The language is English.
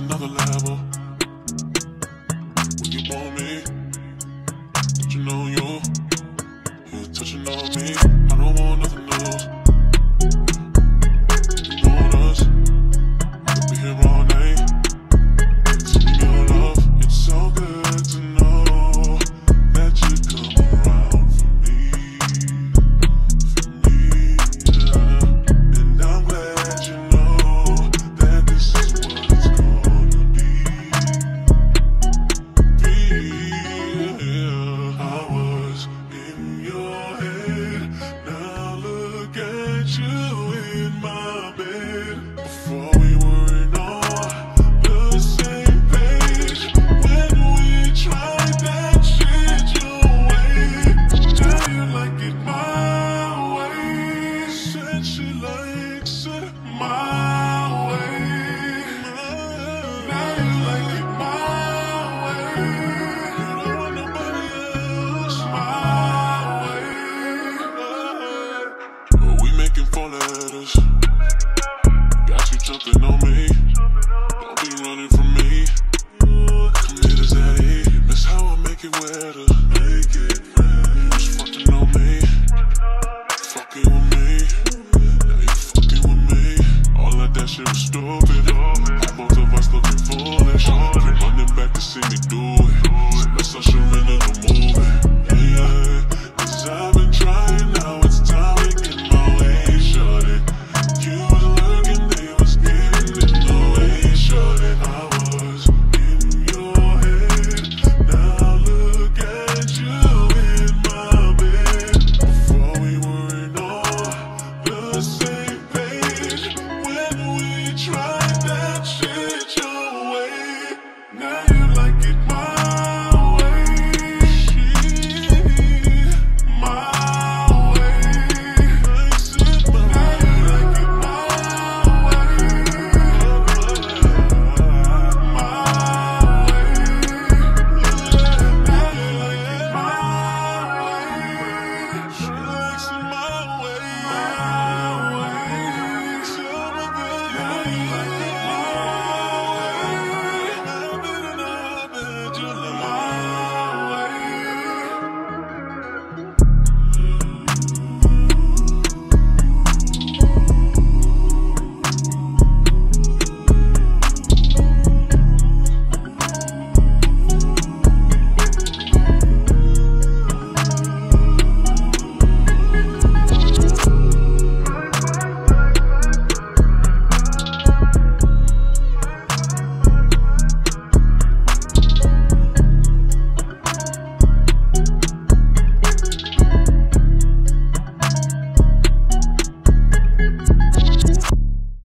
another level. When you want me, touching on you're touching on me. I don't want nothing else. You want us, we'll be here all night. Tell me your love, it's so good to know that you come around for me, yeah. And I'm glad you know that this is what it's gonna be. Yeah. I was in your head, now look at you in my bed. Before we were on the same page, when we tried that shit your way. Now you like it my way. Said she likes it my way. Now you like it my way. You don't want nobody else my way. But we making 4 letters. Got you jumping on me. Don't be running from me. Come here to Zaddy. That's how I make it wetter. You was fucking on me. Fucking with me. Now you fucking with me. All of that shit was stupid. Had both of us looking foolish. Keep running back to see me do